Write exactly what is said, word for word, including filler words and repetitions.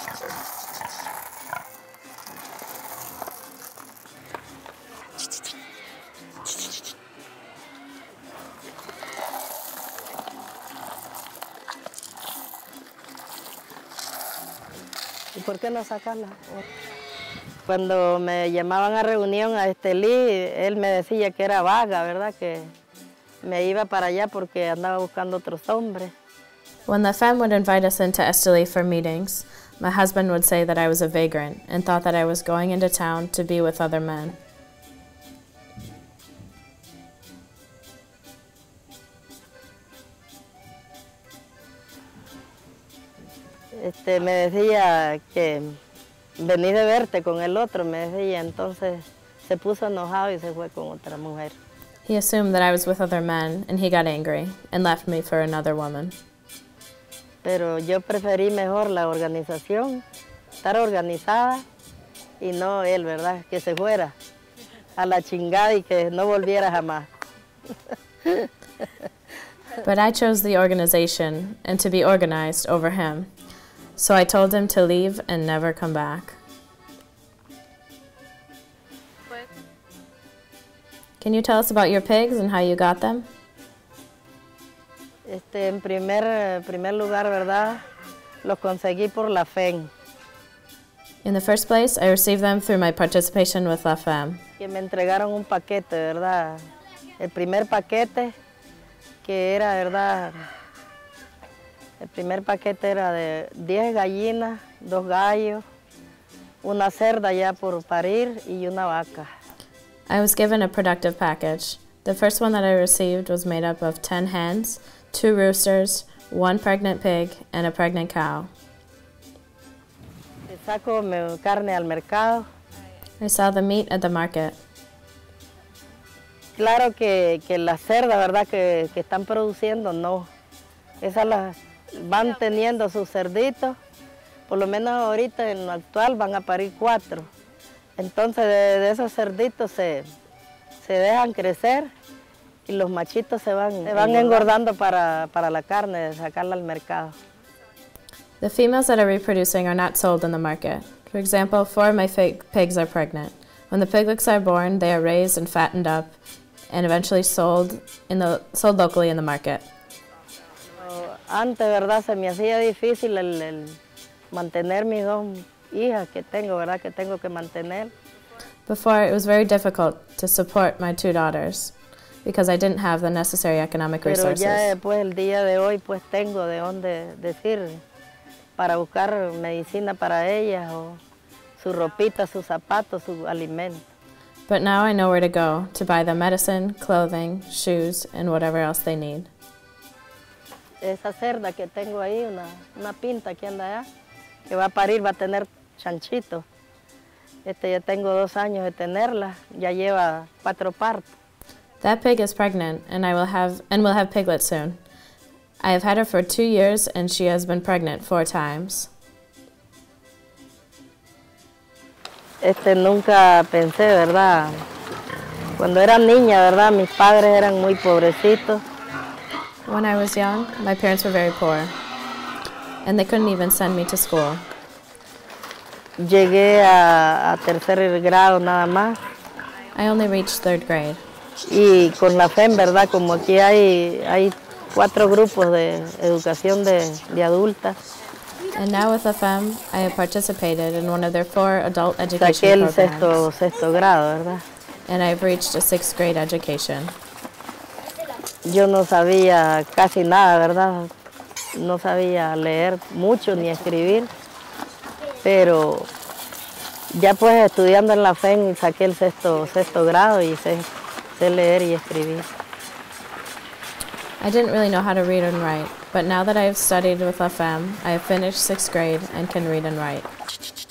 ¿Y por qué no sacarla? Cuando me llamaban a reunión a Estelí, él me decía que era vaga, ¿verdad? Que me iba para allá porque andaba buscando otros hombres. When La Femme would invite us into Esteli for meetings, my husband would say that I was a vagrant and thought that I was going into town to be with other men. Este, me decía que vení de verte con el otro, me decía, entonces se puso enojado y se fue con otra mujer. He assumed that I was with other men, and he got angry and left me for another woman. Pero yo preferí mejor la organización, estar organizada y no él, ¿verdad? Que se fuera a la chingada y que no volviera jamás. But I chose the organization and to be organized over him. So I told him to leave and never come back. Can you tell us about your pigs and how you got them? Este, en primer, primer lugar, ¿verdad? Los conseguí por La Femme. In the first place, I received them through my participation with La Femme. Que me entregaron un paquete, ¿verdad? El primer paquete que era, ¿verdad? El primer paquete era de diez gallinas, dos gallos, una cerda ya por parir y una vaca. I was given a productive package. The first one that I received was made up of ten hens, two roosters, one pregnant pig, and a pregnant cow. Saco mi carne al mercado. I sell the meat at the market. Claro que, que las cerdas, ¿verdad? Que, que están produciendo, no. Esas las van teniendo sus cerditos. Por lo menos ahorita en lo actual van a parir cuatro. Entonces de, de esos cerditos se, se dejan crecer y los machitos se van, se van engordando para, para la carne, de sacarla al mercado. The females that are reproducing are not sold in the market. For example, four of my pigs are pregnant. When the piglets are born, they are raised and fattened up and eventually sold, in the, sold locally in the market. Antes, ¿verdad? Se me hacía difícil el, el mantener mis dos hijas que tengo, ¿verdad? Que tengo que mantener. Before, it was very difficult to support my two daughters because I didn't have the necessary economic resources. Pero ya después, el día de hoy, pues tengo de dónde decir para buscar medicina para ellas o su ropita, sus zapatos, su alimento. But now I know where to go to buy the medicine, clothing, shoes, and whatever else they need. Esa cerda que tengo ahí, una, una pinta que anda allá, que va a parir, va a tener chanchito. Este, ya tengo dos años de tenerla, ya lleva cuatro partos. That pig is pregnant, and I will have and will have piglets soon. I have had her for two years, and she has been pregnant four times. Este, nunca pensé, ¿verdad? Cuando era niña, ¿verdad? Mis padres eran muy pobrecitos. When I was young, my parents were very poor, and they couldn't even send me to school. Llegué a, a tercer grado nada más. I only reached third grade. Y con La Femme, ¿verdad? Como aquí hay, hay cuatro grupos de educación de, de adultas. And now with La Femme, I have participated in one of their four adult Saqué education el programs. sexto, sexto grado, ¿verdad? And I've reached a sixth grade education. Yo no sabía casi nada, ¿verdad? No sabía leer mucho ni escribir, pero ya pues estudiando en La Femme saqué el sexto, sexto grado y sé, sé leer y escribir. I didn't really know how to read and write, but now that I have studied with La Femme, I have finished sixth grade and can read and write.